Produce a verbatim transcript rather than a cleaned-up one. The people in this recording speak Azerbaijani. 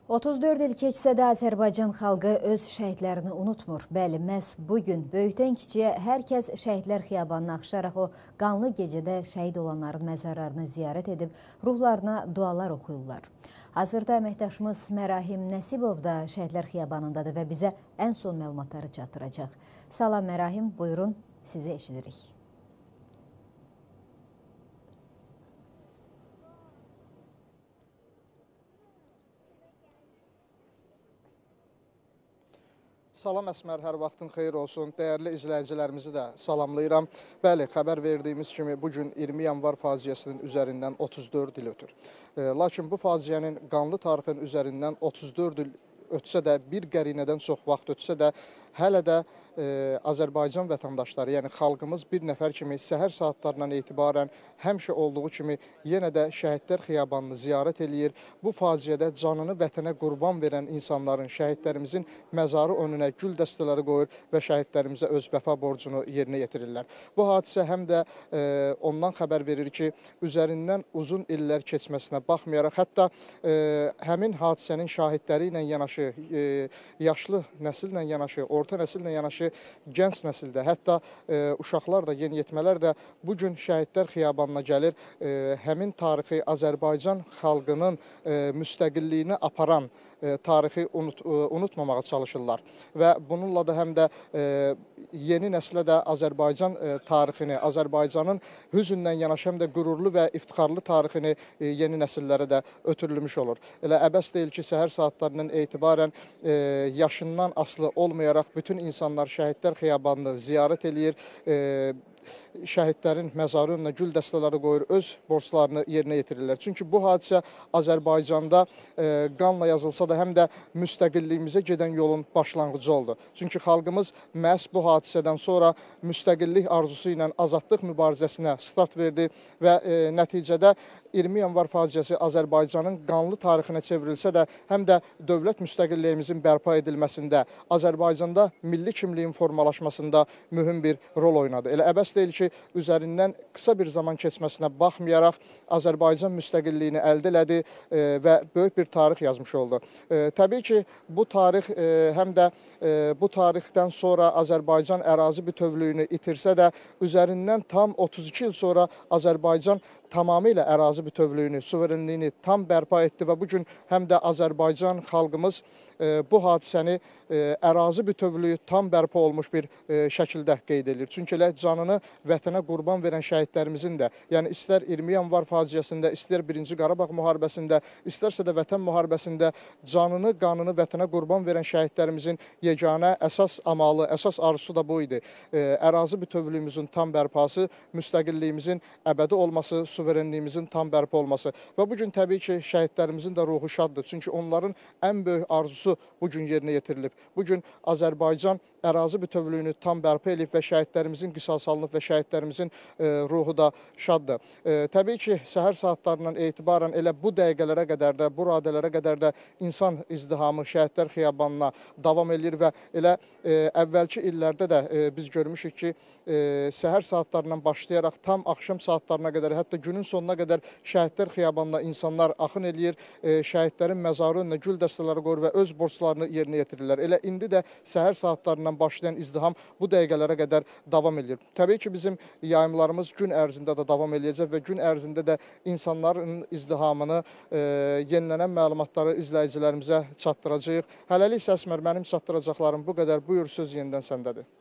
otuz dörd il keçsə də Azərbaycan xalqı öz şəhidlərini unutmur. Bəli, məhz bugün böyükdən kiçiyə hər kəs şəhidlər xiyabanına axışaraq o qanlı gecədə şəhid olanların məzarlarını ziyarət edib, ruhlarına dualar oxuyurlar. Hazırda əməkdaşımız Mərahim Nəsibov da şəhidlər xiyabanındadır və bizə ən son məlumatları çatdıracaq. Salam Mərahim, buyurun, sizi eşidirik. Salam Əsmər, hər vaxtın xeyir olsun. Dəyərli izləyicilərimizi də salamlayıram. Bəli, xəbər verdiyimiz kimi bugün iyirmi yanvar faciəsinin üzərindən otuz dörd il ötür. Lakin bu faciənin qanlı tarixin üzərindən otuz dörd il ötsə də, bir qərinədən çox vaxt ötsə də, hələ də e, Azərbaycan vətəndaşları, yəni xalqımız bir nəfər kimi səhər saatlarından etibarən həmişə olduğu kimi yenə də şəhidlər xiyabanını ziyarət eləyir. Bu faciədə canını vətənə qurban verən insanların, şəhidlərimizin məzarı önünə gül dəstələri qoyur və şəhidlərimizə öz vəfa borcunu yerinə yetirirlər. Bu hadisə həm də e, ondan xəbər verir ki, üzərindən uzun illər keçməsinə baxmayaraq, hətta e, həmin hadisənin şahidləri ilə yanaşı, e, yaşlı nəsillə yanaşı, orta nəsillə yanaşı gənc nəsildə, hətta e, uşaqlar da, yeniyetmələr də bugün şəhidlər xiyabanına gəlir, e, həmin tarixi Azərbaycan xalqının e, müstəqilliyini aparan e, tarixi unut, e, unutmamağa çalışırlar. Və bununla da həm də e, yeni nəslə də Azərbaycan e, tarixini, Azərbaycanın hüzündən yanaşı həm də qürurlu və iftixarlı tarixini e, yeni nəsillərə də ötürülmüş olur. Elə əbəs deyil ki, səhər saatlarından etibarən e, yaşından asılı olmayaraq bütün insanlar şəhidlər xiyabanını ziyarət eləyir, e, şəhidlərin məzarı önünə gül dəstələri qoyur, öz borclarını yerinə yetirirlər. Çünki bu hadisə Azərbaycanda e, qanla yazılsa da həm də müstəqilliyimizə gedən yolun başlanğıcı oldu. Çünki xalqımız məhz bu hadisədən sonra müstəqillik arzusu ilə azadlıq mübarizəsinə start verdi və e, nəticədə iyirmi yanvar faciəsi Azərbaycanın qanlı tarixinə çevrilsə də, həm də dövlət müstəqilliyimizin bərpa edilməsində, Azərbaycanda milli kimliyin formalaşmasında mühüm bir rol oynadı. Elə əbəs deyil ki, üzərindən qısa bir zaman keçməsinə baxmayaraq Azərbaycan müstəqilliyini əldə elədi e, və böyük bir tarix yazmış oldu. E, təbii ki, bu tarix e, həm də e, bu tarixdən sonra Azərbaycan ərazi bütövlüyünü itirsə də, üzərindən tam otuz iki il sonra Azərbaycan tamamilə ərazi bütövlüyünü, suverenliyini tam bərpa etdi və bugün həm də Azərbaycan xalqımız e, bu hadisəni e, ərazi bütövlüyü tam bərpa olmuş bir e, şəkildə qeyd edir. Çünki elə canını vətənə qurban verən şəhidlərimizin də, yəni istər iyirmi yanvar faciəsində, istər birinci Qarabağ müharibəsində, istərsə də vətən müharibəsində canını, qanını vətənə qurban verən şəhidlərimizin yeganə əsas amalı, əsas arzusu da bu idi. E, ərazi bütövlüyümüzün tam bərpası, müstəqilliyimizin əbədi olması, suverenliyimizin tam bərpa olması və bugün təbii ki, şəhidlərimizin də ruhu şaddır. Çünki onların ən böyük arzusu bugün yerinə yetirilib. Bugün Azərbaycan ərazi bütövlüyünü tam bərpa edib və şəhidlərimizin qisas alınıb və şəhidlərimizin e, ruhu da şaddır. E, təbii ki, səhər saatlarından etibarən elə bu dəqiqələrə qədər də, bu radələrə qədər də insan izdihamı şəhidlər xiyabanına davam edir və elə e, əvvəlki illərdə də e, biz görmüşük ki, e, səhər saatlarından başlayaraq tam axşam saatlarına qədər, hətta günün sonuna qədər şəhidlər xiyabanına insanlar axın eləyir, e, şəhidlərin məzarı önünə gül dəstələri qoyur və öz borclarını yerinə yetirirlər. Elə indi də səhər saatlarından başlayan izdiham bu dəqiqələrə qədər davam edir. Təbii ki, bizim yayımlarımız gün ərzində də davam eləyəcək və gün ərzində də insanların izdihamını, e, yenilənən məlumatları izləyicilərimizə çatdıracağıq. Hələlik isə Əsmər, mənim çatdıracaqlarım bu qədər. Buyur, söz yenidən səndədir.